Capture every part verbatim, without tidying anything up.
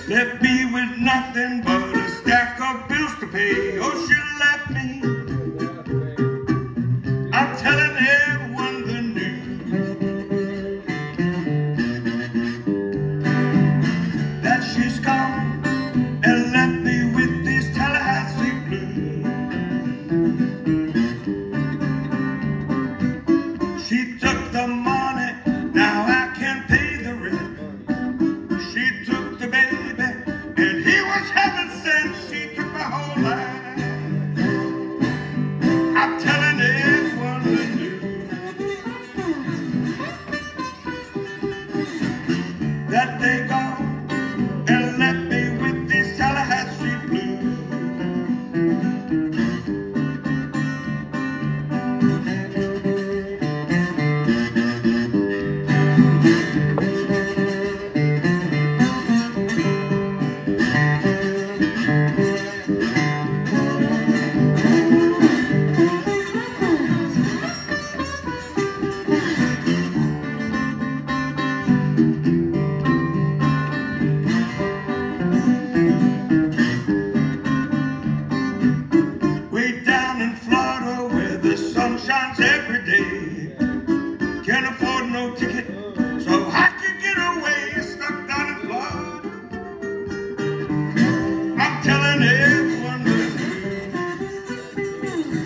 left me with nothing but a stack of bills to pay. Oh, she left me. I'm telling everyone the news that she's gone and left me with this Tallahassee blues. She took the money, now I can't pay the rent. She took the baby, and he was heaven sent. She took my whole life. I'm telling everyone the news that they gone and left me with this Tallahassee blues. Shines every day. Can't afford no ticket, so I can get away. Stuck down in Florida. I'm telling everyone the news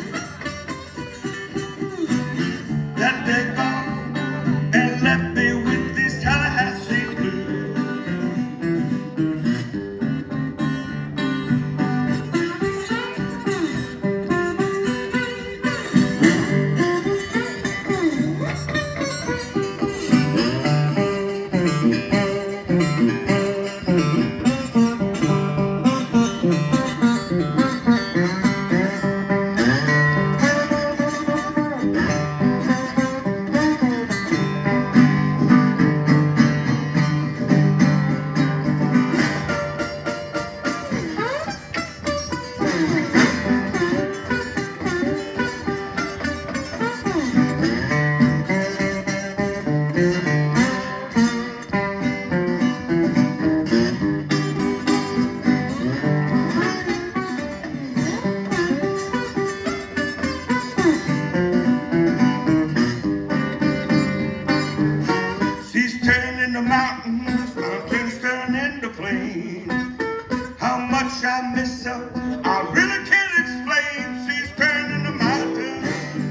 that they gone and left me with this Tallahassee blues. Mountains, mountains turn into plains. How much I miss her, I really can't explain. She's turning the mountains.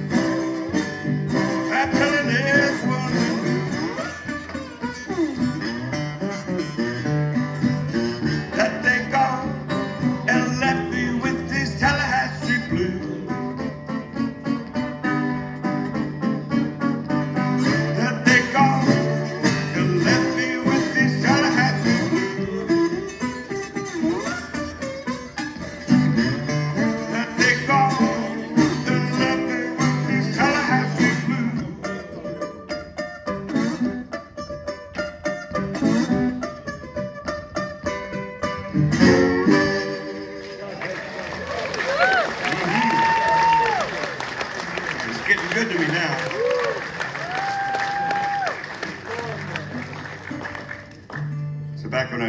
I'm telling everyone that they gone and left me with this Tallahassee blues. That they gone. Thank you.